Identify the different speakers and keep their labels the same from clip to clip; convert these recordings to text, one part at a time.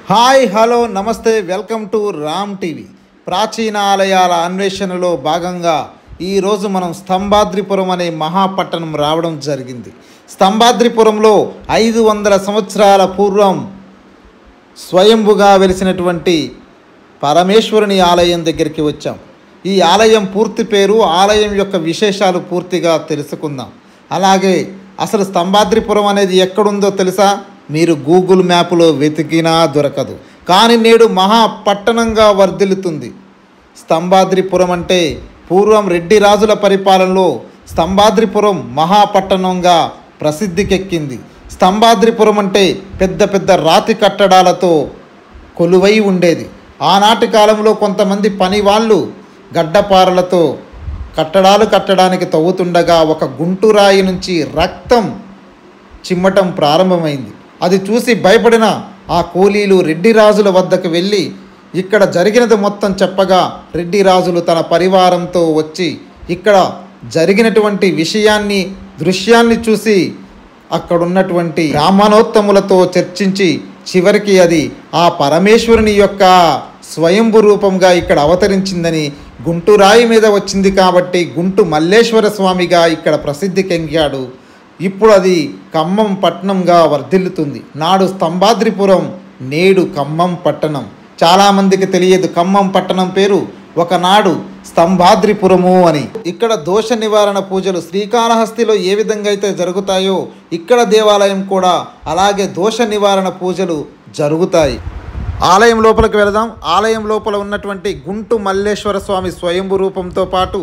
Speaker 1: Hi hello నమస్తే welcome to Ram TV. ప్రాచీన ఆలయాల అన్వేషణలో భాగంగా ఈరోజు మనం స్తంభాద్రిపురం అనే మహాపట్టణం రావడం జరిగింది. స్తంభాద్రిపురంలో 500 సంవత్సరాల పూర్వం స్వయంభుగా వెలిసినటువంటి పరమేశ్వరుని ఆలయం దగ్గరికి వచ్చాం. ఈ ఆలయం పూర్తి పేరు, ఆలయం యొక్క విశేషాలు పూర్తిగా తెలుసుకుందాం. అలాగే అసలు స్తంభాద్రిపురం అనేది ఎక్కడుందో తెలుసా? మీరు గూగుల్ మ్యాప్లో వెతికినా దొరకదు, కానీ నేడు మహాపట్టణంగా వర్ధిల్లుతుంది. స్తంభాద్రిపురం అంటే పూర్వం రెడ్డి రాజుల పరిపాలనలో స్తంభాద్రిపురం మహాపట్టణంగా ప్రసిద్ధికెక్కింది. స్తంభాద్రిపురం అంటే పెద్ద పెద్ద రాతి కట్టడాలతో కొలువై ఉండేది. ఆనాటి కాలంలో కొంతమంది పని వాళ్ళు గడ్డపారలతో కట్టడాలు కట్టడానికి తవ్వుతుండగా ఒక గుంటురాయి నుంచి రక్తం చిమ్మటం ప్రారంభమైంది. అది చూసి భయపడిన ఆ కూలీలు రెడ్డి రాజుల వద్దకు వెళ్ళి ఇక్కడ జరిగినది మొత్తం చెప్పగా రెడ్డి రాజులు తన పరివారంతో వచ్చి ఇక్కడ జరిగినటువంటి దృశ్యాన్ని చూసి అక్కడున్నటువంటి బ్రాహ్మణోత్తములతో చర్చించి చివరికి అది ఆ పరమేశ్వరుని యొక్క స్వయంభు రూపంగా ఇక్కడ అవతరించిందని, గుంటురాయి మీద వచ్చింది కాబట్టి గుంటు మల్లేశ్వర స్వామిగా ఇక్కడ ప్రసిద్ధికెక్కాడు. ఇప్పుడు అది ఖమ్మం పట్టణంగా వర్ధిల్లుతుంది. నాడు స్తంభాద్రిపురం, నేడు ఖమ్మం పట్టణం. చాలామందికి తెలియదు ఖమ్మం పట్టణం పేరు ఒకనాడు స్తంభాద్రిపురము అని. ఇక్కడ దోష నివారణ పూజలు శ్రీకాళహస్తిలో ఏ విధంగా అయితే జరుగుతాయో ఇక్కడ దేవాలయం కూడా అలాగే దోష నివారణ పూజలు జరుగుతాయి. ఆలయం లోపలికి వెళదాం. ఆలయం లోపల ఉన్నటువంటి గుంటు మల్లేశ్వర స్వామి స్వయంభు రూపంతో పాటు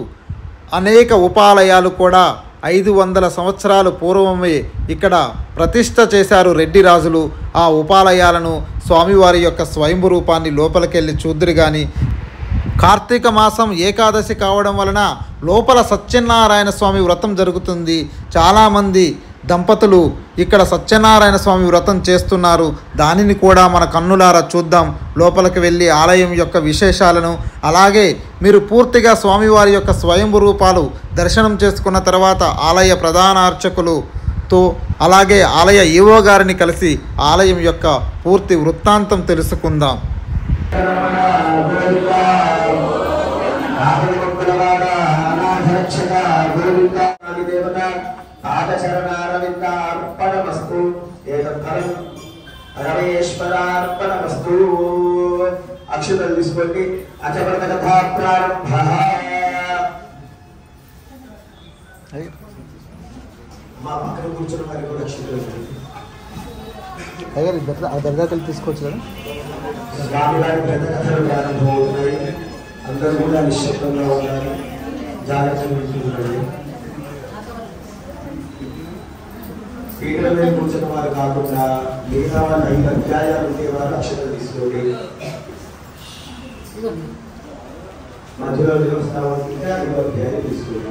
Speaker 1: అనేక ఉపాలయాలు కూడా 500 సంవత్సరాల పూర్వమే ఇక్కడ ప్రతిష్ట చేశారు రెడ్డి రాజులు. ఆ ఉపాలయాలను, స్వామివారి యొక్క స్వయంభు రూపాన్ని లోపలికెళ్ళి చూద్దురు. కానీ కార్తీక మాసం ఏకాదశి కావడం వలన లోపల సత్యనారాయణ స్వామి వ్రతం జరుగుతుంది. చాలామంది దంపతులు ఇక్కడ సత్యనారాయణ స్వామి వ్రతం చేస్తున్నారు. దానిని కూడా మన కన్నులారా చూద్దాం. లోపలికి వెళ్ళి ఆలయం యొక్క విశేషాలను, అలాగే మీరు పూర్తిగా స్వామివారి యొక్క స్వయంభు రూపాలు దర్శనం చేసుకున్న తర్వాత ఆలయ ప్రధాన అర్చకులతో అలాగే ఆలయ ఈవో గారిని కలిసి ఆలయం యొక్క పూర్తి వృత్తాంతం తెలుసుకుందాం.
Speaker 2: పాదచరణారవిందార్పణమస్తు ఏతత్ఫలం పరమేశ్వరార్పణమస్తు. అక్షతలు తీసుకోండి. అచవర్త కథా ప్రారంభ. మా పక్కన కూర్చున్న వారికి కూడా అక్షతలు
Speaker 1: దర్గాకెళ్ళి తీసుకోవచ్చు కదా.
Speaker 2: స్వామివారి పెద్ద కథలు ప్రారంభమవుతున్నాయి. అందరూ కూడా నిశ్శబ్దంగా ఉండాలి, జాగ్రత్తగా ఉండాలి. పీఠల మీద కూర్చున్న వారు కాకుండా మిగతా వాళ్ళు 5 అధ్యాయాలు ఉండేవారు అక్షతలు తీసుకోండి. మధ్యలో నిలుస్తా ఉంటే 5వ అధ్యాయం తీసుకోండి.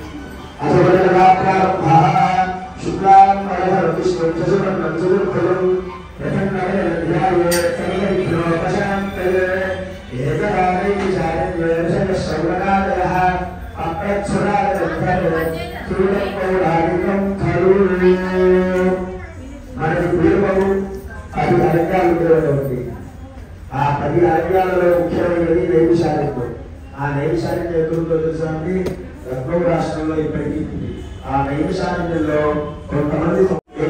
Speaker 2: మనకి పూర్వము 10 అరంగాలు ఉండేటువంటి ఆ 10 అరంగాలలో ముఖ్యమైనది నైమిషారణ్యం. ఆ నైమిషారణ్యం ఎక్కడుందో తెలుసా అండి? రత్నం రాష్ట్రంలో ఇప్పటికీ ఉంది. ఆ నైమిషారణ్యంలో కొంతమంది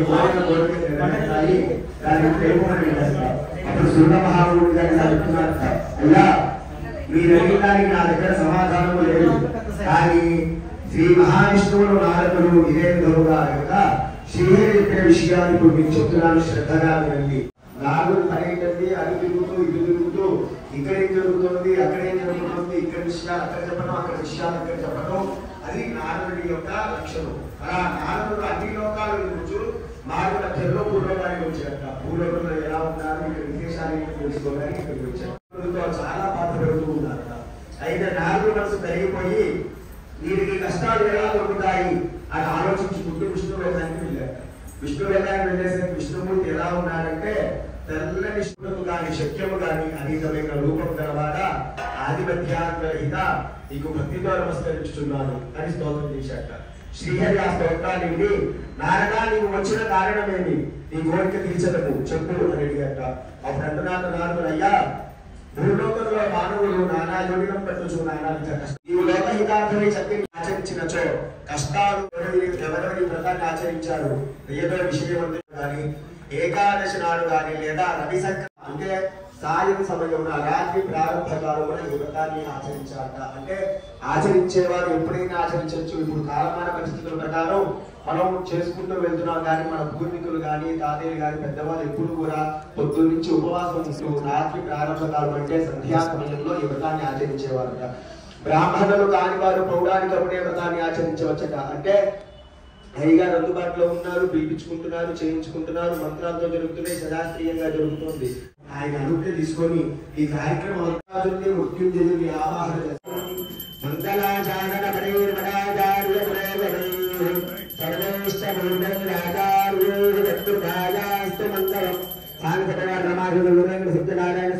Speaker 2: అప్పుడు సూర్య మహాముడి గారి చెప్తున్నారు, అయ్యా మీరు అడిగడానికి నా దగ్గర సమాధానం లేదు, కానీ శ్రీ మహావిష్ణువులు నారదుడు ఇదే విధముగా అనగా శ్రీహరి చెప్పిన విషయాన్ని ఇప్పుడు మీకు చెప్తున్నాను, శ్రద్ధగా వినండి. నారదుడు పని ఏంటంటే అది తిరుగుతూ ఇది తిరుగుతూ ఇక్కడేం జరుగుతుంది, అక్కడేం జరుగుతుంది, ఇక్కడ విషయాలు అక్కడ చెప్పడం, అక్కడ విషయాలు అక్కడ చెప్పడం, అది నారదుడి యొక్క లక్షణం. అలా నారదుడు అన్ని లోకాల గురించి మార్గ మధ్యలో భూలోకానికి వచ్చాక భూలోకంలో ఎలా ఉన్నారు, ఇక్కడ విశేషాలు తెలుసుకోవడానికి ఇక్కడికి వచ్చారు. చాలా బాధపడుతూ ఉన్నారు. అయితే నారదుడు మనసు పెరిగిపోయి వీరికి కష్టాలు ఎలా దొరుకుతాయి అని ఆలోచించుకుంటూ విష్ణులోకానికి వెళ్ళారు. విష్ణులోకానికి వెళ్ళేసరికి విష్ణుమూర్తి ఎలా ఉన్నాడంటే తెల్లని విష్ణువు కానీ శక్యము కానీ అనేకమైన రూపం గలవాడా ఆధిపత్యాగ్రహిత నీకు భక్తితో నమస్కరించుతున్నాను అని స్తోత్రం చేశాక శ్రీహరి ఆ స్తోత్రాన్ని విని నారదా నీవు వచ్చిన కారణమేమి, నీ కోరిక తీర్చదము చెప్పు అని అడిగాట. అప్పుడు అంటున్నాడు నారదుడు, అయ్యా భూలోకంలో మానవులు నానా యోగినం పట్టుచు నానా నీవు లోకహితార్థమై చెప్పి ఆచరించినచో కష్టాలు ఎవరెవరి వ్రతాన్ని ఆచరించారు ఏదో విషయవంతులు కానీ ఏకాదశి నాడు కానీ లేదా రవి సంక్రాంతి అంటే సాయం సమయమున రాత్రి ప్రారంభ కాలమున ఈ వ్రతాన్ని ఆచరించాలట. అంటే ఆచరించేవారు ఎప్పుడైనా ఆచరించవచ్చు. ఇప్పుడు కాలమాన పరిస్థితుల ప్రకారం మనం చేసుకుంటూ వెళ్తున్నాం కానీ మన పూర్వీకులు కానీ తాతయ్యలు కానీ పెద్దవాళ్ళు ఎప్పుడు కూడా పొద్దున్న నుంచి ఉపవాసం ఉంటూ రాత్రి ప్రారంభ కాలం అంటే సంధ్యా సమయంలో ఈ వ్రతాన్ని ఆచరించేవారట. బ్రాహ్మణులు కాని వారు పౌరాణికమునే వ్రతాన్ని ఆచరించవచ్చట. అంటే హరిగారు అందుబాటులో ఉన్నారు, పిలిపించుకుంటున్నారు, చేయించుకుంటున్నారు, మంత్రాలతో జరుగుతున్నాయి, శాస్త్రీయంగా జరుగుతుంది. ఆయన అనుమతి తీసుకొని ఈ కార్యక్రమం మృత్యుంజయుని ఆవాహన చేసుకొని మంగళాచారణ సత్యనారాయణ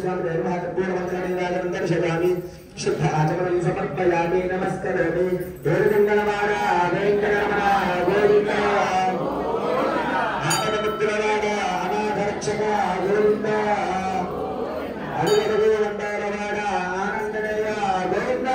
Speaker 2: స్వామి శుద్ధ ఆచమనం సమర్పయామి నమస్కరామి దేవగంగళవాడ వెంకటరమణ గోవింద ఆపదముద్రవాడ అనాథరక్షక గోవింద అరుగరుగోవందారవాడ ఆనందనయ గోవింద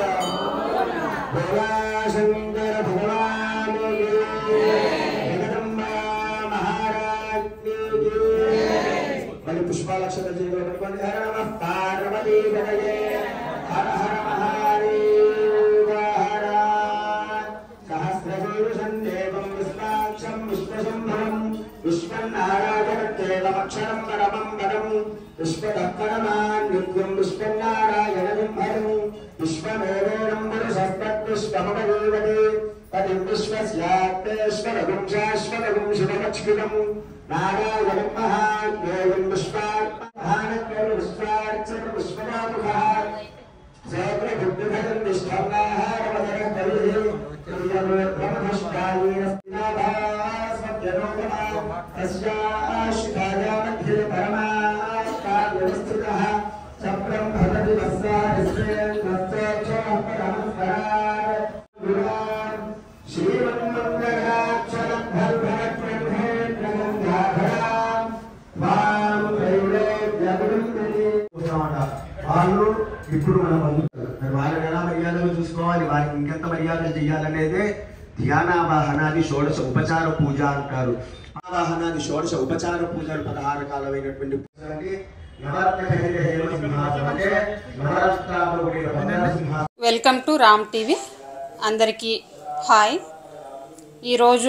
Speaker 2: భోళాశంకర భగవాను జగదంబ మహారాజ్ఞి మరి పుష్పాలక్షత చేయబడుకోండి. హర నమః పార్వతీ పతయే హర హర మహాదేవ హర సహస్రశీర్షం దేవం విశ్వాక్షం విశ్వశంభరం విశ్వన్నారాయణమక్షరం పరమం పదం విశ్వదక్కరమాన్యుగ్యం విశ్వన్నారాయణం హరం విశ్వమేవేనం పురుషస్తద్విశ్వమపదేవతే తదిం విశ్వస్యాత్మేశ్వరగుం శాశ్వతగుం శుభమచ్యుతం నారాయణం మహాజ్ఞేయం విశ్వాత్మహానజ్ఞం విశ్వార్చన విశ్వనాముఖః సేవ్రబుద్ధిభజం నిష్ఠమ్నాహారమదరం కలిహి క్రియమోద్భమష్టాయీనస్తినాభాస్మద్యనోపమా తస్యాశ్రితాయా మధ్యే పరమాస్తావ్యవస్థితః సప్రం భవతి వస్సారిశ్రేన్ వస్త్రోక్షమపరమస్వరాట్ గురాన్ శ్రీమన్మంగళాక్షరం భర్భరత్రంభేత్రగంగాధరాం వాం త్రైలోక్యగురుందరి వాళ్ళు ఇప్పుడు మన బంధువులు మరి వాళ్ళని ఎలా మర్యాదలు చూసుకోవాలి, వారికి ఇంకెంత మర్యాదలు చేయాలనేదే ధ్యానావాహనాది షోడశ ఉపచార పూజ అంటారు. ఆవాహనాది షోడశ ఉపచార పూజలు 16 రకాలైనటువంటి పూజలని
Speaker 3: వెల్కమ్ టు రామ్ టీవీ. అందరికీ హాయ్. ఈరోజు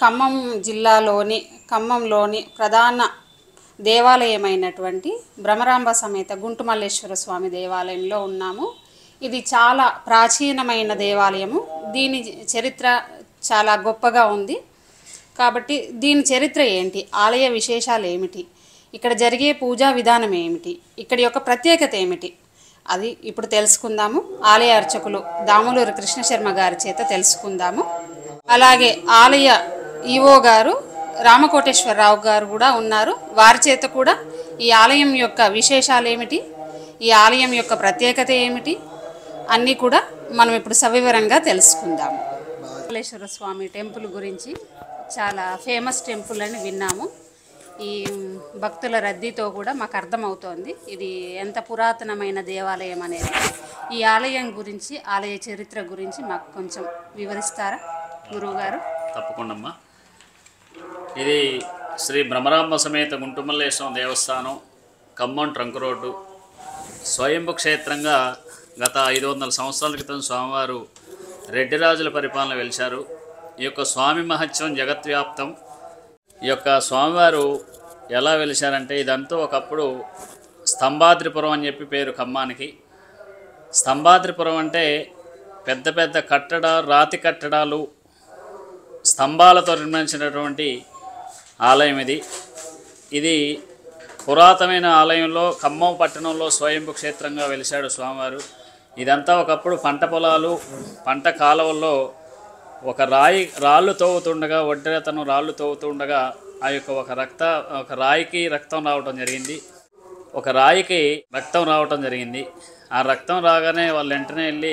Speaker 3: ఖమ్మంలోని ప్రధాన దేవాలయమైనటువంటి భ్రమరాంబ సమేత గుంటుమల్లేశ్వర స్వామి దేవాలయంలో ఉన్నాము. ఇది చాలా ప్రాచీనమైన దేవాలయము. దీని చరిత్ర చాలా గొప్పగా ఉంది. కాబట్టి దీని చరిత్ర ఏంటి, ఆలయ విశేషాలు ఏమిటి, ఇక్కడ జరిగే పూజా విధానం ఏమిటి, ఇక్కడి యొక్క ప్రత్యేకత ఏమిటి, అది ఇప్పుడు తెలుసుకుందాము. ఆలయ అర్చకులు దాములూరు కృష్ణశర్మ గారి చేత తెలుసుకుందాము. అలాగే ఆలయ ఈవో గారు రామకోటేశ్వరరావు గారు కూడా ఉన్నారు. వారి చేత కూడా ఈ ఆలయం యొక్క విశేషాలు ఏమిటి, ఈ ఆలయం యొక్క ప్రత్యేకత ఏమిటి అన్నీ కూడా మనం ఇప్పుడు సవివరంగా తెలుసుకుందాము. మల్లేశ్వర స్వామి టెంపుల్ గురించి చాలా ఫేమస్ టెంపుల్ అని విన్నాము. ఈ భక్తుల రద్దీతో కూడా మాకు అర్థమవుతోంది ఇది ఎంత పురాతనమైన దేవాలయం అనేది. ఈ ఆలయం గురించి, ఆలయ చరిత్ర గురించి మాకు కొంచెం వివరిస్తారా గురువుగారు?
Speaker 4: తప్పకుండా. ఇది శ్రీ భ్రమరాంబ సమేత గుంటుమల్లేశ్వరం దేవస్థానం, ఖమ్మం ట్రంక్ రోడ్డు, స్వయంభు క్షేత్రంగా గత 500 సంవత్సరాల క్రితం స్వామివారు రెడ్డిరాజుల పరిపాలన వెలిశారు. ఈ యొక్క స్వామి మహత్యం జగద్వ్యాప్తం. ఈ యొక్క స్వామివారు ఎలా వెలిశారంటే, ఇదంతా ఒకప్పుడు స్తంభాద్రిపురం అని చెప్పి పేరు ఖమ్మానికి. స్తంభాద్రిపురం అంటే పెద్ద పెద్ద కట్టడాలు, రాతి కట్టడాలు, స్తంభాలతో నిర్మించినటువంటి ఆలయం ఇది. ఇది పురాతనమైన ఆలయంలో ఖమ్మం పట్టణంలో స్వయంభు క్షేత్రంగా వెలిశాడు స్వామివారు. ఇదంతా ఒకప్పుడు పంట పొలాలు, పంట కాలువల్లో ఒక రాళ్ళు తవ్వుతుండగా, ఒడ్డెతను రాళ్ళు తవ్వుతుండగా ఆ యొక్క ఒక రాయికి రక్తం రావటం జరిగింది. ఒక రాయికి రక్తం రావటం జరిగింది. ఆ రక్తం రాగానే వాళ్ళు వెంటనే వెళ్ళి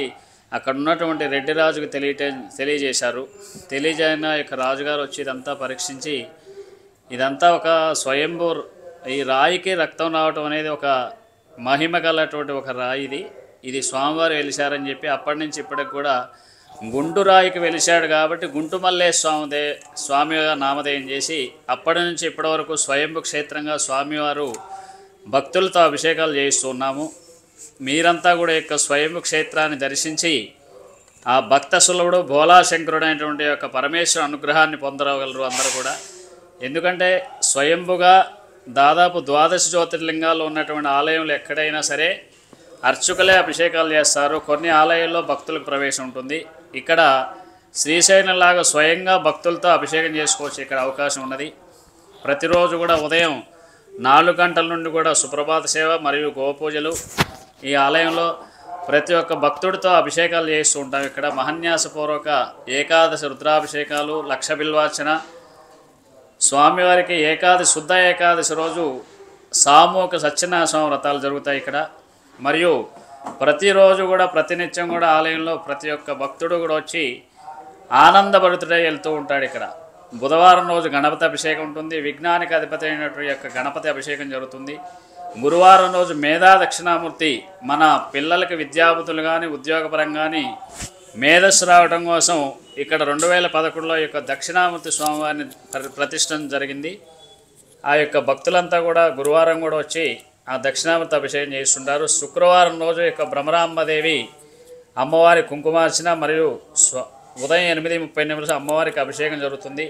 Speaker 4: అక్కడ ఉన్నటువంటి రెడ్డి రాజుకు తెలియజేశారు. తెలియజేయన యొక్క రాజుగారు వచ్చి ఇదంతా పరీక్షించి ఇదంతా ఒక స్వయంభూ, ఈ రాయికి రక్తం రావటం అనేది ఒక మహిమ గలటువంటి ఒక రాయి, ఇది స్వామివారు వెలిశారని చెప్పి అప్పటి నుంచి ఇప్పటికి కూడా గుంటు రాయికి వెలిశాడు కాబట్టి గుంటుమల్లేశ్వర స్వామిగా నామధేయం చేసి అప్పటి నుంచి ఇప్పటి వరకు స్వయంభూ క్షేత్రంగా స్వామివారు భక్తులతో అభిషేకాలు చేయిస్తూ ఉన్నాము. మీరంతా కూడా యొక్క స్వయంభూ క్షేత్రాన్ని దర్శించి ఆ భక్త సులభుడు భోలాశంకరుడు అనేటువంటి యొక్క పరమేశ్వర అనుగ్రహాన్ని పొందగలరు అందరూ కూడా. ఎందుకంటే స్వయంభుగా దాదాపు 12 జ్యోతిర్లింగాలు ఉన్నటువంటి ఆలయంలో ఎక్కడైనా సరే అర్చకులే అభిషేకాలు చేస్తారు. కొన్ని ఆలయాల్లో భక్తులకు ప్రవేశం ఉంటుంది. ఇక్కడ శ్రీశైలంలాగా స్వయంగా భక్తులతో అభిషేకం చేసుకోవచ్చు. ఇక్కడ అవకాశం ఉన్నది. ప్రతిరోజు కూడా ఉదయం 4 గంటల నుండి కూడా సుప్రభాత సేవ మరియు గోపూజలు ఈ ఆలయంలో ప్రతి ఒక్క భక్తుడితో అభిషేకాలు చేస్తూ ఉంటాం. ఇక్కడ మహన్యాసపూర్వక ఏకాదశి రుద్రాభిషేకాలు, లక్ష బిల్వార్చన, స్వామివారికి శుద్ధ ఏకాదశి రోజు సామూహిక సత్యనారాయణ వ్రతాలు జరుగుతాయి ఇక్కడ. మరియు ప్రతిరోజు కూడా ప్రతినిత్యం కూడా ఆలయంలో ప్రతి ఒక్క భక్తుడు కూడా వచ్చి ఆనందభరితుడై వెళ్తూ ఉంటాడు. ఇక్కడ బుధవారం రోజు గణపతి అభిషేకం ఉంటుంది. విజ్ఞానికి అధిపతి అయినటువంటి యొక్క గణపతి అభిషేకం జరుగుతుంది. గురువారం రోజు మేధా దక్షిణామూర్తి మన పిల్లలకి విద్యాబుద్ధులు కానీ ఉద్యోగపరంగా కానీ మేధస్సు రావడం కోసం ఇక్కడ 2011లో యొక్క దక్షిణామూర్తి స్వామివారిని ప్రతిష్ఠ జరిగింది. ఆ యొక్క భక్తులంతా కూడా గురువారం కూడా వచ్చి ఆ దక్షిణామూర్తి అభిషేకం చేస్తుంటారు. శుక్రవారం రోజు యొక్క బ్రహ్మరాంబదేవి అమ్మవారి కుంకుమార్చన మరియు ఉదయం 8:30 అమ్మవారికి అభిషేకం జరుగుతుంది.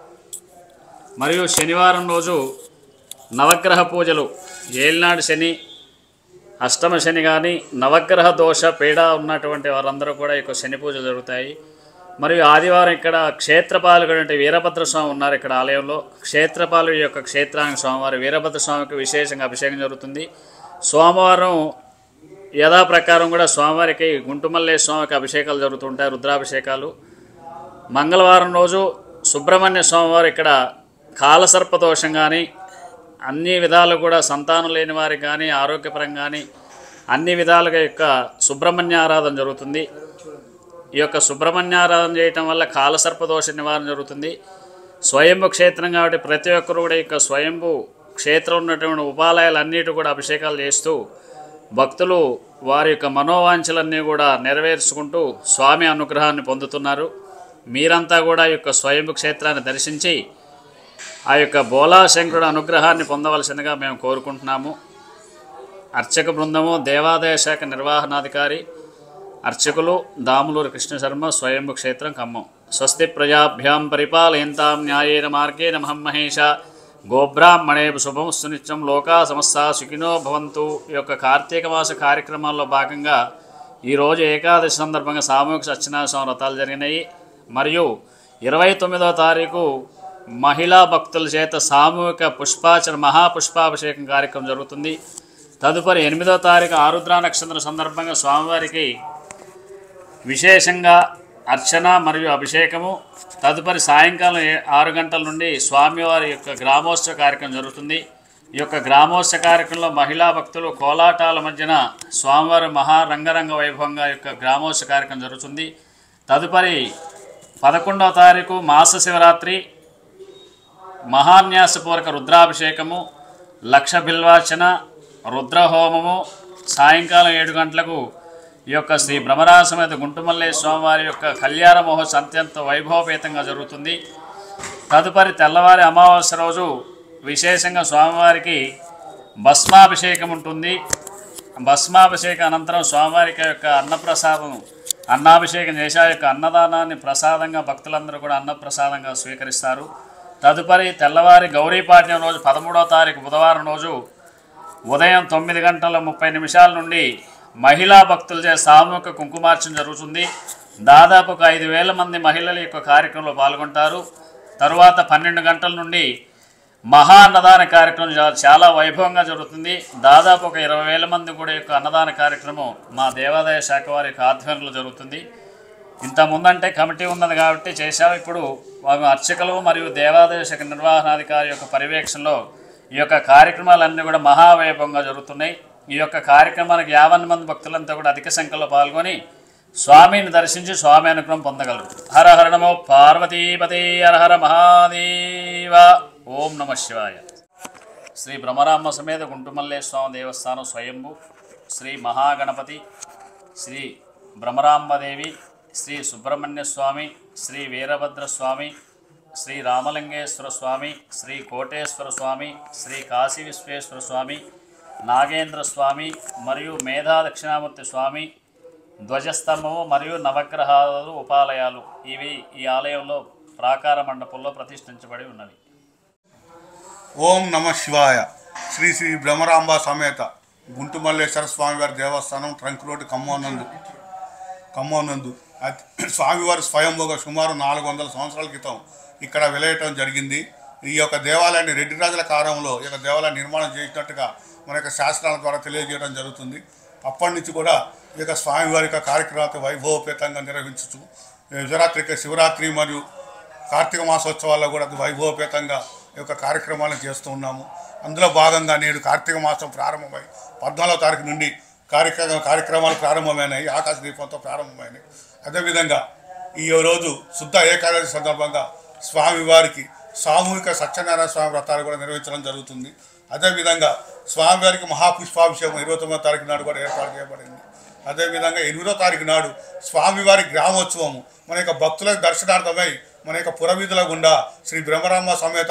Speaker 4: మరియు శనివారం రోజు నవగ్రహ పూజలు, ఏలినాడు శని, అష్టమ శని కానీ నవగ్రహ దోష పీడ ఉన్నటువంటి వారందరూ కూడా ఇక్కడ శని పూజలు జరుగుతాయి. మరియు ఆదివారం ఇక్కడ క్షేత్రపాలకుడు అంటే వీరభద్రస్వామి ఉన్నారు. ఇక్కడ ఆలయంలో క్షేత్రపాలుడి యొక్క క్షేత్రానికి స్వామివారి వీరభద్రస్వామికి విశేషంగా అభిషేకం జరుగుతుంది. సోమవారం యథాప్రకారం కూడా స్వామివారికి గుంటుమల్లేశ్వర స్వామికి అభిషేకాలు జరుగుతుంటాయి, రుద్రాభిషేకాలు. మంగళవారం రోజు సుబ్రహ్మణ్య స్వామివారు ఇక్కడ కాలసర్ప దోషం కానీ అన్ని విధాలు కూడా సంతానం లేని వారికి కానీ ఆరోగ్యపరంగా కానీ అన్ని విధాలుగా యొక్క సుబ్రహ్మణ్య ఆరాధన జరుగుతుంది. ఈ యొక్క సుబ్రహ్మణ్య ఆరాధన చేయటం వల్ల కాలసర్ప దోష నివారణ జరుగుతుంది. స్వయంభూ క్షేత్రం కాబట్టి ప్రతి ఒక్కరు కూడా యొక్క స్వయంభూ క్షేత్రం ఉన్నటువంటి ఉపాలయాలన్నిటి కూడా అభిషేకాలు చేస్తూ భక్తులు వారి యొక్క మనోవాంఛలన్నీ కూడా నెరవేర్చుకుంటూ స్వామి అనుగ్రహాన్ని పొందుతున్నారు. మీరంతా కూడా ఈ యొక్క స్వయంభూ క్షేత్రాన్ని దర్శించి ఆ యొక్క బోలాశంకరుడు అనుగ్రహాన్ని పొందవలసిందిగా మేము కోరుకుంటున్నాము. అర్చక బృందము, దేవాదాయ శాఖ నిర్వహణాధికారి, అర్చకులు దాములూరు కృష్ణ శర్మ, స్వయంభూ క్షేత్రం, ఖమ్మం. స్వస్తి ప్రజాభ్యాం పరిపాలయంతాం న్యాయేన మార్గేణ మహేష గోబ్రాహ్మణేభ శుభం సునిత్యం లోకా సమస్త సుఖినో భవంతు. ఈ యొక్క కార్తీక మాస కార్యక్రమాల్లో భాగంగా ఈరోజు ఏకాదశి సందర్భంగా సామూహిక సత్యనారాయణ వ్రతాలు జరిగినాయి. మరియు 29వ తారీఖు మహిళా భక్తుల చేత సామూహిక పుష్పార్చన మహాపుష్పాభిషేకం కార్యక్రమం జరుగుతుంది. తదుపరి 8వ తారీఖు ఆరుద్ర నక్షత్రం సందర్భంగా స్వామివారికి విశేషంగా అర్చన మరియు అభిషేకము. తదుపరి సాయంకాలం 6 గంటల నుండి స్వామివారి యొక్క గ్రామోత్సవ కార్యక్రమం జరుగుతుంది. ఈ యొక్క గ్రామోత్సవ కార్యక్రమంలో మహిళా భక్తులు కోలాటాల మధ్యన స్వామివారి మహారంగరంగ వైభవంగా యొక్క గ్రామోత్సవ కార్యక్రమం జరుగుతుంది. తదుపరి 11వ తారీఖు మాస శివరాత్రి మహాన్యాసపూర్వక రుద్రాభిషేకము, లక్ష బిల్వార్చన, రుద్రహోమము. సాయంకాలం 7 గంటలకు ఈ యొక్క శ్రీ భ్రమరాసమేత గుంటుమల్లేశ్వర స్వామివారి యొక్క కళ్యాణ మహోత్సవం అత్యంత వైభవపేతంగా జరుగుతుంది. తదుపరి తెల్లవారి అమావాస్య రోజు విశేషంగా స్వామివారికి భస్మాభిషేకం ఉంటుంది. భస్మాభిషేక అనంతరం స్వామివారికి యొక్క అన్నాభిషేకం చేసి ఆ యొక్క అన్నదానాన్ని ప్రసాదంగా భక్తులందరూ కూడా అన్నప్రసాదంగా స్వీకరిస్తారు. తదుపరి తెల్లవారి గౌరీపాఠ్యం రోజు 13వ తారీఖు బుధవారం రోజు ఉదయం 9:30 నుండి మహిళా భక్తుల చే సామూహిక కుంకుమార్చన జరుగుతుంది. దాదాపు 5,000 మంది మహిళలు యొక్క కార్యక్రమంలో పాల్గొంటారు. తరువాత 12 గంటల నుండి మహా అన్నదాన కార్యక్రమం చాలా వైభవంగా జరుగుతుంది. దాదాపు 20,000 మంది కూడా యొక్క అన్నదాన కార్యక్రమం మా దేవాదాయ శాఖ వారి యొక్క ఆధ్వర్యంలో జరుగుతుంది. ఇంత ముందంటే కమిటీ ఉన్నది కాబట్టి చేశాము. ఇప్పుడు అర్చకులు మరియు దేవాదాయ శాఖ నిర్వహణాధికారి యొక్క పర్యవేక్షణలో ఈ యొక్క కార్యక్రమాలన్నీ కూడా మహావైభవంగా జరుగుతున్నాయి. ఈ యొక్క కార్యక్రమానికి 50 మంది భక్తులంతా కూడా అధిక సంఖ్యలో పాల్గొని స్వామిని దర్శించి స్వామి అనుగ్రహం పొందగలరు. హర హర నమో పార్వతీపతే హర హర మహాదేవ. ఓం నమ శివాయ. శ్రీ భ్రమరాంబ సమేత గుంటుమల్లేశ్వర స్వామి దేవస్థానం స్వయంభూ శ్రీ మహాగణపతి, శ్రీ భ్రమరాంబదేవి, శ్రీ సుబ్రహ్మణ్య స్వామి, శ్రీ వీరభద్రస్వామి, శ్రీ రామలింగేశ్వర స్వామి, శ్రీ కోటేశ్వర స్వామి, శ్రీ కాశీ విశ్వేశ్వర స్వామి, నాగేంద్ర స్వామి మరియు మేధా దక్షిణామూర్తి స్వామి, ధ్వజస్తంభము మరియు నవగ్రహాలు ఉపాలయాలు ఇవి ఈ ఆలయంలో ప్రాకార మండపంలో ప్రతిష్ఠించబడి ఉన్నవి.
Speaker 5: ఓం నమ శివాయ. శ్రీ శ్రీ భ్రమరాంబ సమేత గుంటుమల్లేశ్వర స్వామివారి దేవస్థానం ట్రంక్ రోడ్డు ఖమ్మం నందు స్వామివారి స్వయంభూగా సుమారు 400 సంవత్సరాల క్రితం ఇక్కడ వెలయటం జరిగింది. ఈ యొక్క దేవాలయాన్ని రెడ్డి రాజుల కాలంలో ఈ యొక్క దేవాలయాన్ని నిర్మాణం చేసినట్టుగా మన యొక్క శాస్త్రాల ద్వారా తెలియజేయడం జరుగుతుంది. అప్పటి నుంచి కూడా ఈ యొక్క స్వామివారి యొక్క కార్యక్రమాలు వైభవపేతంగా నిర్వహించు శివరాత్రి మరియు కార్తీక మాసోత్సవాల్లో కూడా వైభవపేతంగా ఈ యొక్క కార్యక్రమాలను చేస్తూ ఉన్నాము. అందులో భాగంగా నేడు కార్తీక మాసం ప్రారంభమై 14వ తారీఖు నుండి కార్యక్రమాలు ప్రారంభమైనాయి. ఆకాశ దీపంతో ప్రారంభమైనాయి. అదేవిధంగా ఈ రోజు శుద్ధ ఏకాదశి సందర్భంగా స్వామివారికి సామూహిక సత్యనారాయణ స్వామి వ్రతాలు కూడా నిర్వహించడం జరుగుతుంది. అదేవిధంగా స్వామివారికి మహాపుష్పాభిషేకం 29వ తారీఖు నాడు కూడా ఏర్పాటు చేయబడింది. అదేవిధంగా 8వ తారీఖు నాడు స్వామివారి గ్రామోత్సవము మన యొక్క భక్తులకు దర్శనార్థమై మన యొక్క పురవీధుల గుండా శ్రీ బ్రహ్మరాంబ సమేత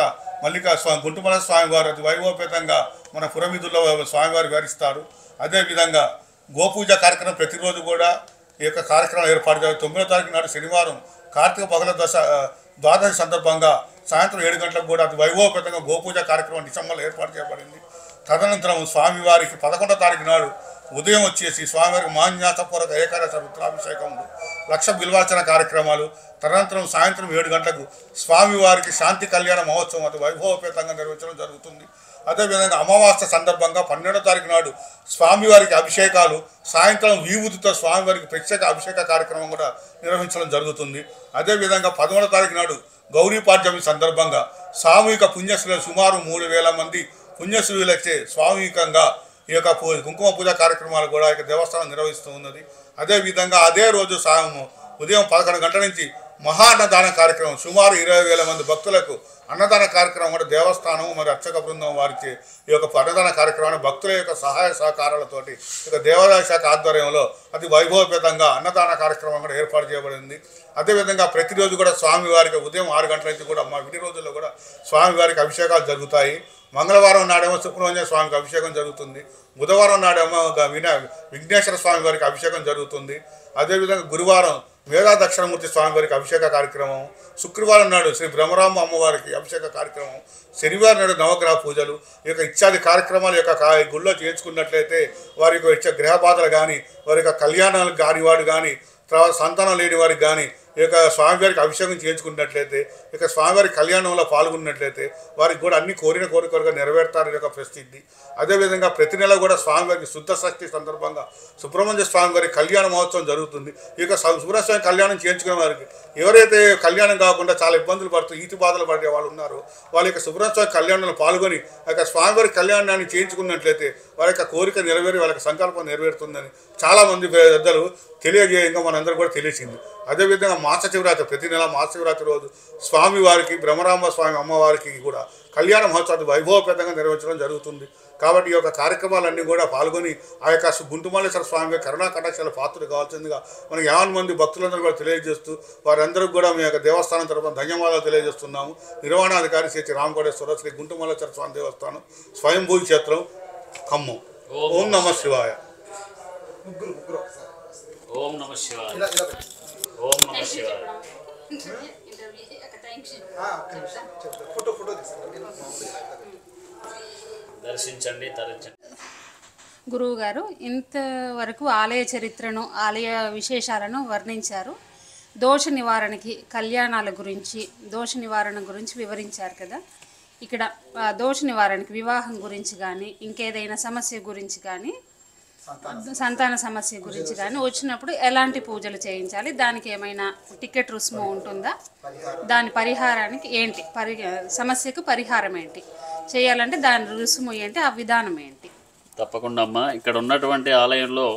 Speaker 5: గుంటుమల స్వామివారు అతి వైభవపేతంగా మన పురవీధుల్లో స్వామివారు వివరిస్తారు. అదేవిధంగా గోపూజ కార్యక్రమం ప్రతిరోజు కూడా ఈ యొక్క కార్యక్రమం ఏర్పాటు చేయాలి. 9వ తారీఖు నాడు శనివారం కార్తీక పగల ద్వాదశి సందర్భంగా సాయంత్రం 7 గంటలకు కూడా అతి వైభవపేతంగా గోపూజ కార్యక్రమం డిసెంబర్లో ఏర్పాటు చేయబడింది. తదనంతరం స్వామివారికి 11వ తారీఖు నాడు ఉదయం వచ్చేసి స్వామివారికి మాన్యాసపూర్వక ఏకాదశి రుద్రాభిషేకములు, లక్ష బిల్వార్చన కార్యక్రమాలు, తదనంతరం సాయంత్రం 7 గంటలకు స్వామివారికి శాంతి కళ్యాణ మహోత్సవం అతి వైభవపేతంగా నిర్వహించడం జరుగుతుంది. అదేవిధంగా అమావాస్య సందర్భంగా 12వ తారీఖు నాడు స్వామివారికి అభిషేకాలు, సాయంత్రం విభూతితో స్వామివారికి ప్రత్యేక అభిషేక కార్యక్రమం కూడా నిర్వహించడం జరుగుతుంది. అదేవిధంగా 13వ తారీఖు నాడు గౌరీపాడ్యమి సందర్భంగా సామూహిక పుణ్యశ్రీలు సుమారు 3000 మంది పుణ్యశ్రీలచే సామూహికంగా ఈ యొక్క కుంకుమ పూజ కార్యక్రమాలు కూడా ఇక దేవస్థానం నిర్వహిస్తూ ఉన్నది. అదేవిధంగా అదే రోజు ఉదయం 11 గంటల నుంచి మహాన్నదాన కార్యక్రమం సుమారు 20,000 మంది భక్తులకు అన్నదాన కార్యక్రమం కూడా దేవస్థానం మరియు అర్చక బృందం వారిచే ఈ యొక్క అన్నదాన కార్యక్రమాన్ని భక్తుల యొక్క సహాయ సహకారాలతోటి ఇక దేవాదాయ శాఖ ఆధ్వర్యంలో అతి వైభవపేతంగా అన్నదాన కార్యక్రమం కూడా ఏర్పాటు చేయబడింది. అదేవిధంగా ప్రతిరోజు కూడా స్వామివారికి ఉదయం 6 గంటల నుంచి కూడా మా విడి రోజుల్లో కూడా స్వామివారికి అభిషేకాలు జరుగుతాయి. మంగళవారం నాడేమో సుబ్రహ్మణ్య స్వామికి అభిషేకం జరుగుతుంది. బుధవారం నాడేమో విఘ్నేశ్వర స్వామి వారికి అభిషేకం జరుగుతుంది. అదేవిధంగా గురువారం మేధా దక్షిణమూర్తి స్వామివారికి అభిషేక కార్యక్రమం, శుక్రవారం నాడు శ్రీ బ్రహ్మరాంబ అమ్మవారికి అభిషేక కార్యక్రమం, శనివారం నాడు నవగ్రహ పూజలు ఈ యొక్క ఇత్యాది కార్యక్రమాలు యొక్క గుళ్ళో చేర్చుకున్నట్లయితే వారి యొక్క ఇచ్చే గ్రహ బాధలు కానీ, వారి యొక్క కళ్యాణాలు కాని వాడు కానీ, తర్వాత సంతానం లేని వారికి కానీ ఈ యొక్క స్వామివారికి అభిషేకం చేయించుకున్నట్లయితే, ఇక స్వామివారి కళ్యాణంలో పాల్గొన్నట్లయితే వారికి కూడా అన్ని కోరిన కోరికలుగా నెరవేరుతారని యొక్క ప్రసిద్ధి. అదేవిధంగా ప్రతి నెల కూడా స్వామివారికి శుద్ధ షష్ఠి సందర్భంగా సుబ్రహ్మణ్య స్వామివారి కళ్యాణ మహోత్సవం జరుగుతుంది. ఈ యొక్క సుబ్రహ్మణ్య కళ్యాణం చేయించుకునే వారికి ఎవరైతే కళ్యాణం కాకుండా చాలా ఇబ్బందులు పడుతూ ఈతి బాధలు పడే వాళ్ళు ఉన్నారో వాళ్ళ యొక్క సుబ్రహ్మణ్య కళ్యాణంలో పాల్గొని ఆ యొక్క స్వామివారి కళ్యాణాన్ని చేయించుకున్నట్లయితే వారి యొక్క కోరిక నెరవేరి వాళ్ళ సంకల్పం నెరవేరుతుందని చాలామంది పెద్దలు తెలియజేయంగా మనందరూ కూడా తెలిసింది. అదేవిధంగా మాస శివరాత్రి ప్రతి నెల మాస శివరాత్రి రోజు స్వామివారికి బ్రహ్మరాంబ స్వామి అమ్మవారికి కూడా కళ్యాణ మహోత్సవాన్ని వైభవపేతంగా నిర్వహించడం జరుగుతుంది. కాబట్టి ఈ యొక్క కార్యక్రమాలన్నీ కూడా పాల్గొని ఆ యొక్క గుంటుమల్లేశ్వర స్వామి కరుణా కటాక్షాల పాత్రలు కావాల్సిందిగా మనకి 50 మంది భక్తులందరూ కూడా తెలియజేస్తూ వారందరికీ కూడా మీ యొక్క దేవస్థానం తరఫున ధన్యవాదాలు తెలియజేస్తున్నాము. నిర్వహణాధికారి శ్రీ రామకోటేశ్వర శ్రీ గుంటుమల్లేశ్వర స్వామి దేవస్థానం స్వయంభూ క్షేత్రం ఖమ్మం. ఓం నమ శివాయ.
Speaker 4: ఓం నమ శివాయ. ఓం నమ శివాయ. దర్శించండి తరించండి.
Speaker 3: గురువు గారు ఇంతవరకు ఆలయ చరిత్రను, ఆలయ విశేషాలను వర్ణించారు. దోష నివారణకి, కళ్యాణాల గురించి, దోష నివారణ గురించి వివరించారు కదా. ఇక్కడ దోష నివారణకి వివాహం గురించి కానీ, ఇంకేదైనా సమస్య గురించి కానీ, సంతాన సమస్య గురించి కానీ వచ్చినప్పుడు ఎలాంటి పూజలు చేయించాలి, దానికి ఏమైనా టికెట్ రుసుము ఉంటుందా, దాని పరిహారానికి ఏంటి, సమస్యకు పరిహారం ఏంటి చేయాలంటే దాని రుసుము ఏంటి, ఆ విధానం ఏంటి?
Speaker 4: తప్పకుండా అమ్మ. ఇక్కడ ఉన్నటువంటి ఆలయంలో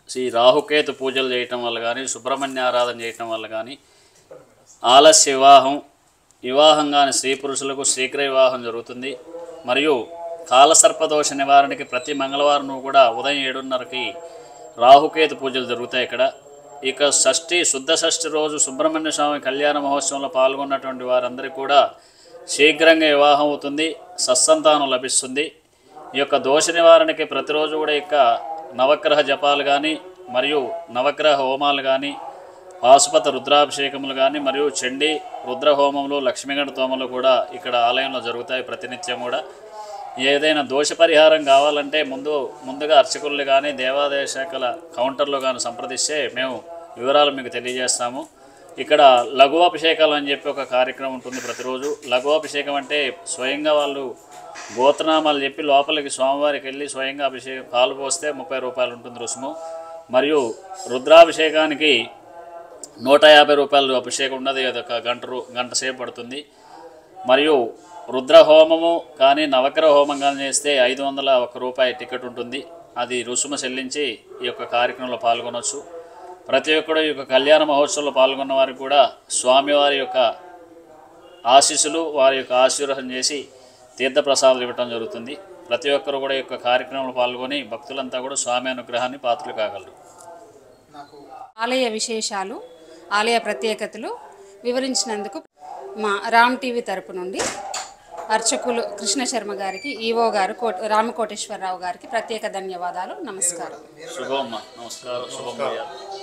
Speaker 4: ఈ రాహుకేతు పూజలు చేయటం వల్ల కానీ, సుబ్రహ్మణ్య ఆరాధన చేయటం వల్ల కానీ, ఆలస్య వివాహం కానీ స్త్రీ పురుషులకు శీఘ్ర వివాహం జరుగుతుంది. మరియు కాలసర్పదోష నివారణకి ప్రతి మంగళవారం కూడా ఉదయం 7:30కి రాహుకేతు పూజలు జరుగుతాయి ఇక్కడ. ఇక శుద్ధ షష్ఠి రోజు సుబ్రహ్మణ్య స్వామి కళ్యాణ మహోత్సవంలో పాల్గొన్నటువంటి వారందరికీ కూడా శీఘ్రంగా వివాహం అవుతుంది, సత్సంతానం లభిస్తుంది. ఈ యొక్క దోష నివారణకి ప్రతిరోజు కూడా ఇక నవగ్రహ జపాలు కానీ, మరియు నవగ్రహ హోమాలు కానీ, పాశుపత రుద్రాభిషేకములు కానీ, మరియు చండీ రుద్ర హోమములు, లక్ష్మీగణ తోమలు కూడా ఇక్కడ ఆలయంలో జరుగుతాయి ప్రతినిత్యం కూడా. ఏదైనా దోష పరిహారం కావాలంటే ముందుగా అర్చకులు కానీ, దేవాదాయ శాఖల కౌంటర్లో కానీ సంప్రదిస్తే మేము వివరాలు మీకు తెలియజేస్తాము. ఇక్కడ లఘువాభిషేకాలు అని చెప్పి ఒక కార్యక్రమం ఉంటుంది ప్రతిరోజు. లఘువాభిషేకం అంటే స్వయంగా వాళ్ళు గోత్రనామాలు చెప్పి లోపలికి స్వామివారికి వెళ్ళి స్వయంగా పాలు పోస్తే 30 రూపాయలు ఉంటుంది రుసుము. మరియు రుద్రాభిషేకానికి 150 రూపాయలు అభిషేకం ఉన్నది, అది ఒక గంట సేపు పడుతుంది. మరియు రుద్ర హోమము కానీ నవగ్రహ హోమం కానీ చేస్తే 501 రూపాయి టికెట్ ఉంటుంది. అది రుసుము చెల్లించి ఈ యొక్క కార్యక్రమంలో పాల్గొనవచ్చు. ప్రతి ఒక్కరు ఈ యొక్క కళ్యాణ మహోత్సవంలో పాల్గొన్న వారికి కూడా స్వామివారి యొక్క ఆశీస్సులు, వారి యొక్క ఆశీర్వాదం చేసి తీర్థప్రసాదాలు ఇవ్వటం జరుగుతుంది. ప్రతి ఒక్కరు కూడా ఈ యొక్క కార్యక్రమంలో పాల్గొని భక్తులంతా కూడా స్వామి అనుగ్రహాన్ని పాత్రలు కాగలరు.
Speaker 3: ఆలయ విశేషాలు, ఆలయ ప్రత్యేకతలు వివరించినందుకు మా రామ్ టీవీ తరపు నుండి అర్చకులు కృష్ణ శర్మ గారికి, ఈవో గారు రామకోటేశ్వరరావు గారికి ప్రత్యేక ధన్యవాదాలు. నమస్కారం.
Speaker 4: శుభం. నమస్కారం. శుభం.